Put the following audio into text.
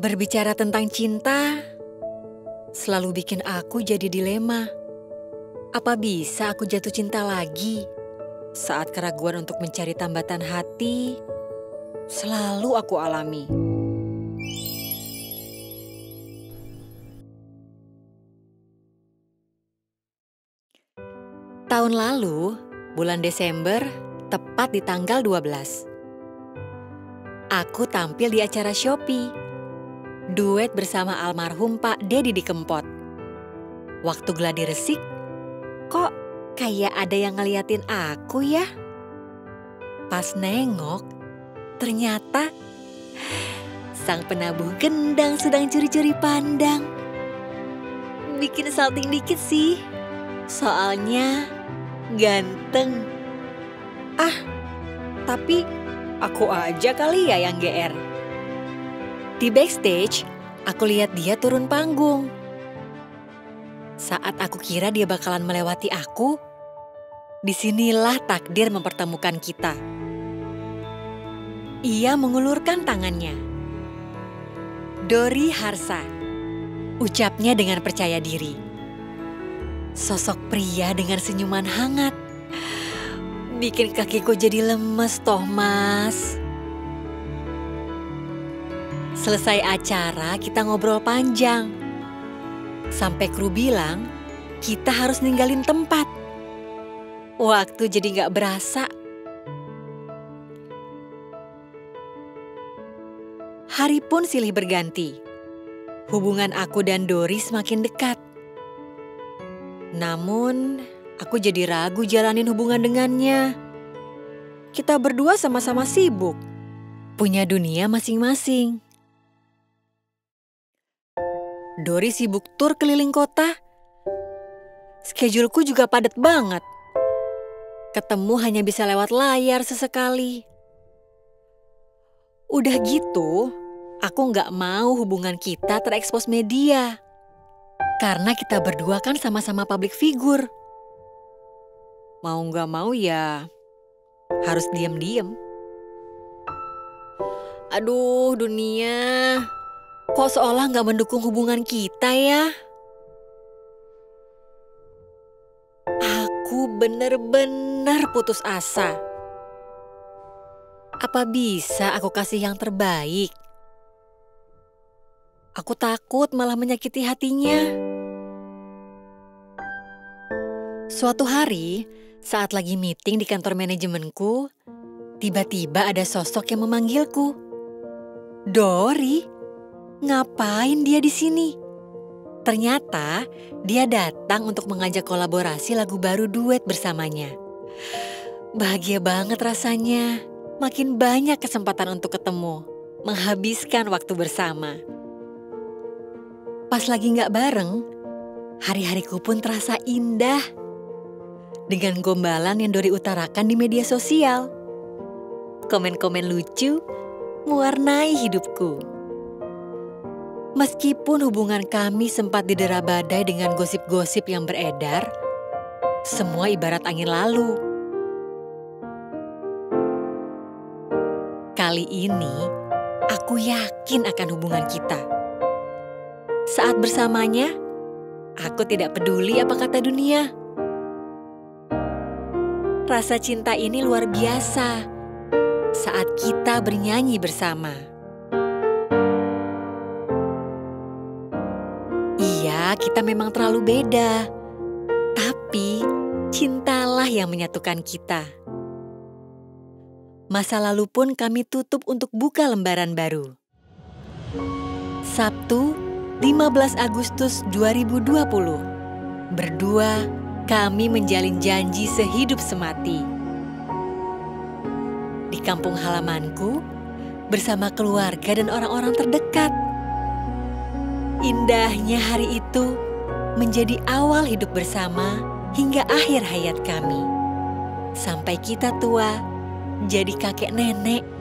Berbicara tentang cinta selalu bikin aku jadi dilema. Apa bisa aku jatuh cinta lagi? Saat keraguan untuk mencari tambatan hati selalu aku alami. Tahun lalu, bulan Desember, tepat di tanggal 12. Aku tampil di acara Shopee. Duet bersama almarhum Pak Dedi di Kempot. Waktu gladi resik, kok kayak ada yang ngeliatin aku ya? Pas nengok, ternyata sang penabuh gendang sedang curi-curi pandang. Bikin salting dikit sih, soalnya ganteng. Tapi aku aja kali ya yang GR. Di backstage, aku lihat dia turun panggung. Saat aku kira dia bakalan melewati aku, disinilah takdir mempertemukan kita. Ia mengulurkan tangannya. Dori Harsa, ucapnya dengan percaya diri. Sosok pria dengan senyuman hangat. Bikin kakiku jadi lemes toh mas. Selesai acara kita ngobrol panjang. Sampai kru bilang kita harus ninggalin tempat. Waktu jadi gak berasa. Hari pun silih berganti. Hubungan aku dan Dori semakin dekat. Namun aku jadi ragu jalanin hubungan dengannya. Kita berdua sama-sama sibuk. Punya dunia masing-masing. Dori sibuk tur keliling kota. Scheduleku juga padat banget. Ketemu hanya bisa lewat layar sesekali. Udah gitu, aku gak mau hubungan kita terekspos media. Karena kita berdua kan sama-sama public figure. Mau gak mau ya harus diam-diam. Aduh dunia, kok seolah gak mendukung hubungan kita ya? Aku bener-bener putus asa. Apa bisa aku kasih yang terbaik? Aku takut malah menyakiti hatinya. Suatu hari, saat lagi meeting di kantor manajemenku, tiba-tiba ada sosok yang memanggilku. Dori, ngapain dia di sini? Ternyata dia datang untuk mengajak kolaborasi lagu baru duet bersamanya. Bahagia banget rasanya. Makin banyak kesempatan untuk ketemu, menghabiskan waktu bersama. Pas lagi gak bareng, hari-hariku pun terasa indah. Dengan gombalan yang Dori utarakan di media sosial. Komen-komen lucu mewarnai hidupku. Meskipun hubungan kami sempat didera badai dengan gosip-gosip yang beredar, semua ibarat angin lalu. Kali ini, aku yakin akan hubungan kita. Saat bersamanya, aku tidak peduli apa kata dunia. Rasa cinta ini luar biasa saat kita bernyanyi bersama. Iya, kita memang terlalu beda, tapi cintalah yang menyatukan kita. Masa lalu pun kami tutup untuk buka lembaran baru. Sabtu, 15 Agustus 2020. Berdua, kami menjalin janji sehidup semati. Di kampung halamanku, bersama keluarga dan orang-orang terdekat. Indahnya hari itu menjadi awal hidup bersama hingga akhir hayat kami. Sampai kita tua, jadi kakek nenek.